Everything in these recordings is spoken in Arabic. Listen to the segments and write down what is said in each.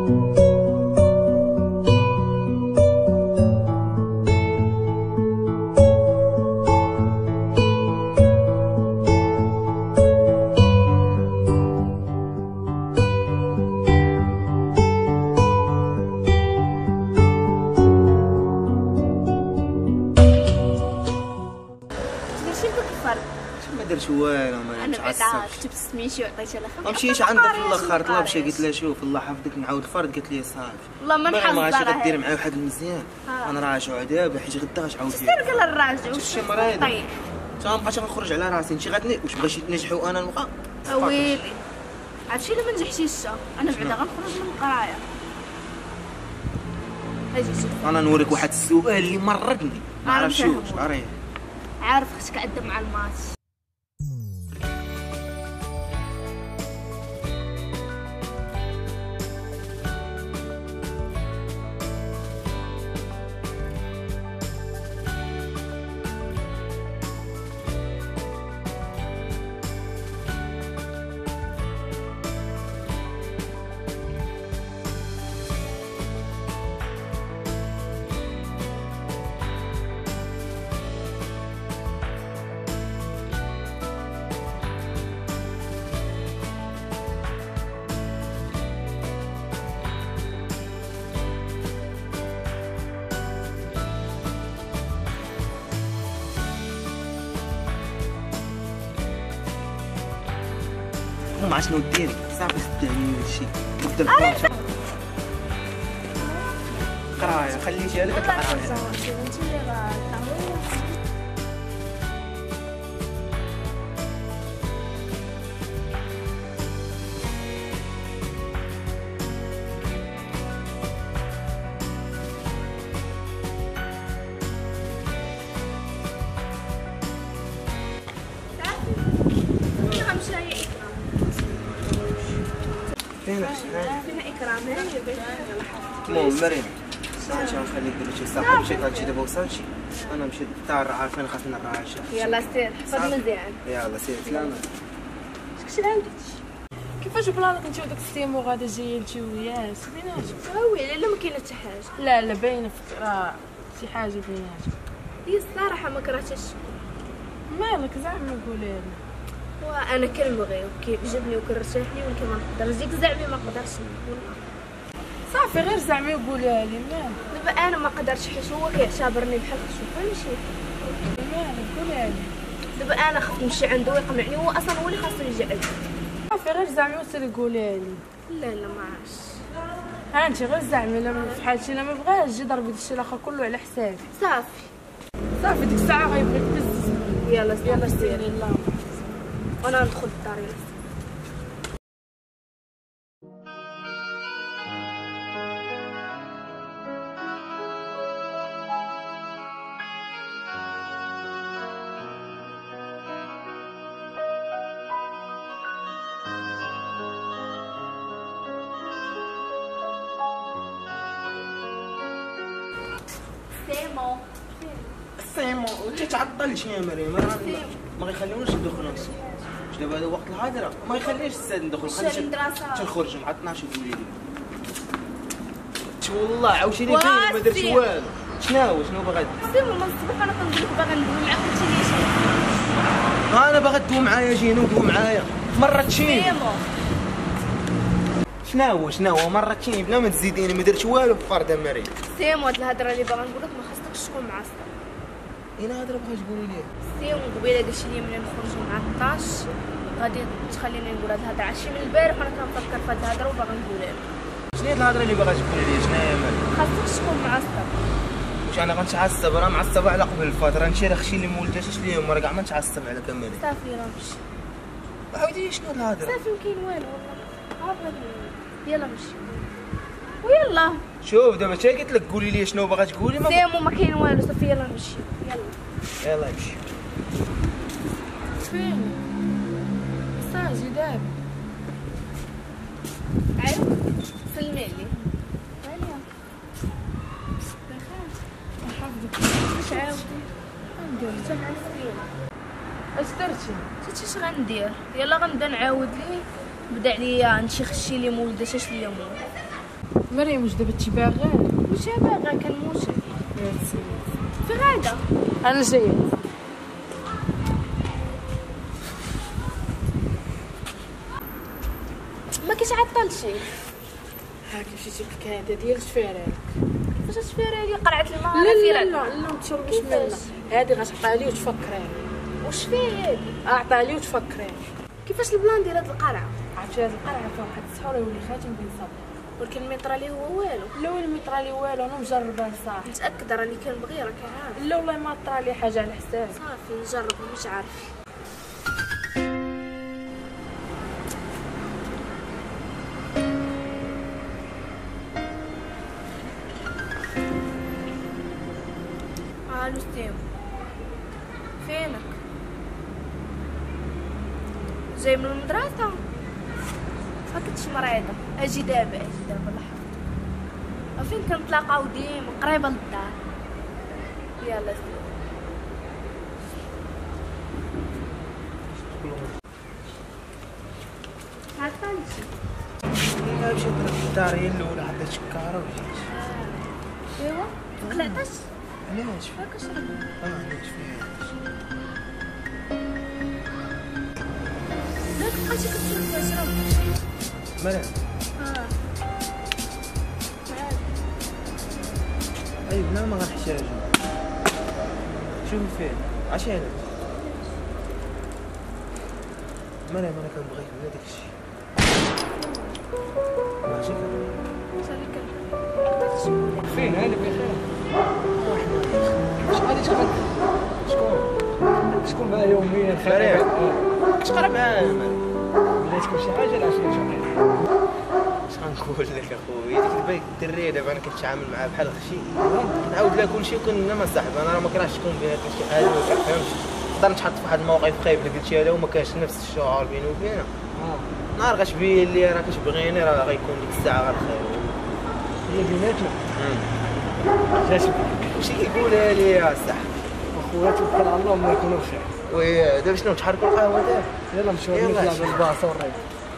ما درت والو، ما نتعصبش. انا بعدا كتبت سميتي وعطيتها لها. ما مشيتش عندها في الاخر، طلب مشى قلت لها شوف الله حفظك نعاود الفرد، قالت لي صافي والله ما نحافظ ما غادي غدير معايا واحد المزيان. انا راجعوا دابا حيت غدا غتعاود فيها. سير قال نراجعوا شي مريض تا ما بقاش غنخرج على راسي. انت غادي واش بغيتي تنجحوا انا نبقى ويلي عرفتي الا ما نجحتيش انا بعدا غنخرج من القرايه. اجي انا نوريك واحد السؤال اللي مرضني ما عرفتش واش عارف. عارف خصك تأدب مع الماتش. ما عرفت شنو ديري صافي صدقني هادشي نقدر قرايه خليتيها لك القرايه. فين إكرام؟ المهم مريم صافي غنخليك ديري شي صافي مشيت هادشي دابا وصلتي. انا مشيت للدار عارفين خاصني نراجع. يلا سير حفظ مزيان. يلا سير سلامة. شكون عندك؟ كيفاش بلانك انت وداك السيمو غادا جايه انت وياه بيناتكم؟ ويلي لا ما كاينه حتى حاجه. لا باينه راه شي حاجه بيناتكم. هي الصراحه ما كرهتش. مالك زعما قولي لي. وانا كنبغي وكيعجبني وكنرتاح ليه ولكن ما نقدرش ديك زعمي ما نقدرش والله. صافي غير زعمي وقوليها لي مالك. دابا انا ما قدرتش حيت هو كيعتبرني بحال شوف فهمتي. مالك قوليها لي. دابا انا خفت نمشي عنده ويقنعني، هو اصلا هو اللي خاصو يجي عندي. صافي غير زعمي وسيري قوليها لي. لا ما عرفتش. ها انت غير زعمي لا في حالتي الا ما بغاش جي ضربي داكشي الاخر كله على حسابي. صافي ديك الساعه غيبغيك بزز. يلا سيري يلاه وانا ندخل للدار. يلا سيمو انت تعطلتي يا مريم. ما غيخليوناش ندخلوا دابا هذا وقت الهضره، ما يخليش الساد ندخل. خلينا تنخرج مع 12 تقولي لي والله عاوتاني باين ما درتش والو. شنو باغا دير؟ سيمو من الصباح انا كنقول لك باغا ندوي معاك قلتي لي شي. انا باغا تدوي معايا جينا ودوي معايا مرتين. سيمو شنو هو مرتين بلا ما تزيديني ما درتش والو فرده مريم. سيمو هاد الهضره اللي باغا نقول لك ما خاصكش تكون معصب. اين هضره بغا تقولي لي؟ سيمو قبيله قلتي لي ملي نخرجوا مع 12 غادي تخليني نقول هاد الهضره. عرفتي من البارح وانا كنفكر في هاد الهضره وباغا نقولها لك. شنو هي الهضره اللي باغا تقولي لي؟ شنو هي مالك؟ خاصك تكون معصب. واش انا غنتعصب؟ راه معصب على قبل الفتره. انت راه اختي اللي مولتاتش ليهم راه كاع ما نتعصب على كمالي. صافي راه مشي. عاودي شنو هاد الهضره؟ صافي ما كاين والو والله. يلا مشي ويلا. شوف دابا تا قلت لك قولي لي شنو باغا تقولي. ما سيمو ما كاين والو. صافي يلا نمشي. يلا امشي. فين ساجي دابا عيب سلمي لي. واش عاودي ندير حتى مع السيمو؟ اش درتي؟ اش غندير؟ يلا غنبدا نعاود ليه. بدا عليا نشي خشي لي مولداش اش ليا مول. مريم واش دابا تي باغا؟ واش باغا كنموت في غاده. انا جايه. ما كيتعطلش. ها مشيتي بالكاده ديال شفيرالك. كيفاش تفيري لي قرعت الماء على لا فيران؟ لا لا ما تشربيش منها. هادي غتعطيها لي وتفكريني. واش فيه هادي؟ اعطيها لي وتفكريني. كيفاش البلان ديال هاد القرعه؟ عرفتي هاد القرعه فيها واحد السحور يولي خاتم بن صبر. ولكن الميطرا لي هو والو. لا وين ما طرا لي والو انا مجربه صاحبي. متاكده راني كنبغي راك عارف. لا والله ما طرا لي حاجه على حسابي. صافي نجرب مش عارف. الو ستيم فينك؟ جاي من المدرسة؟ ما كنتش مريضة. اجي دابا لحظة. فين كنتلاقاو ديما قريبة للدار. يلا ستيم. عطلتي؟ لا مشيت للدار هي الاولى حطيت شكاره وجيت. ايوا قلعتش؟ علاش؟ هاكا شربت. علاش فيها؟ لا بقيتي كتشرب شرب. مريم. اي لا ما غنحتاجو. شوفي فين عشان مريم انا كنبغيك بلا داكشي. ماشي فين هذا بخير؟ غادي تقعد شكون معايا يوميا مريم تقرب معايا مريم. بغيت تكون شي حاجه لا شي جميل. اش غنقول لك اخويا ديك الباك الدريه دابا انا كنتعامل معاه بحال غشي نعاود لها كلشي وكنا ما صاحب انا راه ما كرهتش تكون بيناتنا شي حاجه ما كنفهمش نقدر نتحط في واحد الموقف خايب اللي قلتيها له وما كانش نفس الشعور بيني وبينها نهار غتبين لي راه كتبغيني راه غيكون ديك الساعه غير خير هي بيناتنا جات وشي كيقولها لي يا صاحبي اخويا توكل على الله ما يكونوا بخير. وي دابا شنو تحركوا القهوه دابا يلا نمشيو نطلعوا بالباص والريب.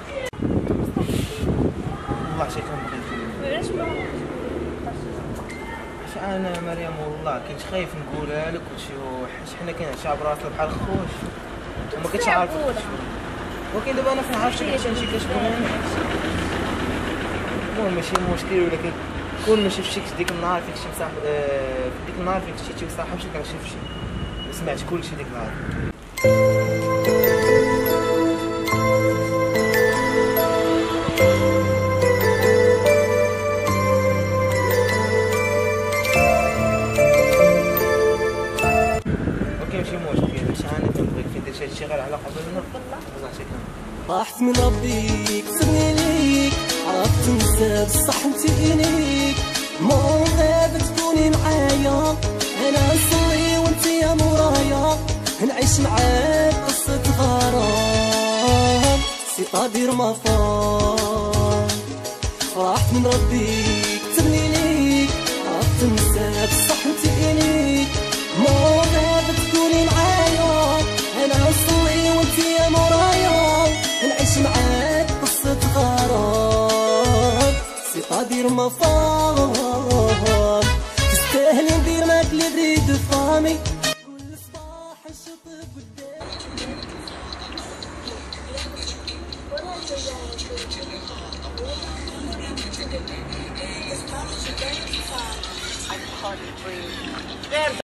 والله شي كنبغيك علاش ما انا مريم والله كنت خايف نقولها لك وشي حيت حنا كنعشى براسنا بحال خوش وما كنتش عارف ولكن دابا انا كنعرف شي كتبغيني المهم ماشي مشكل ولكن كون ماشي فشيك ديك النهار فيك شي مصاحب في ديك النهار فيك مشيتي وصاحبتك راه شي فشي سمعت كلشي ديك النهار. ماشي مشكل باش انا كنبغيك فين درتي هادشي غير على قبل والله شي كان طاحت من ربي كسبني ليك عرفت نسى بصح نتينيك مو غاب تكوني معايا انا نصلي وانت يا مورايا نعيش معاك قصة غرام سي قادر ما فار فرحت من ربي كتبني ليك عرفت نسى بصح نتينيك مو غاب تكوني معايا انا نصلي وانت يا مورايا نعيش معاك قصة غرام سي قادر ما فار تستاهلي ندير معاك لي بريد فامي كل صباح نشطب قدامي. غير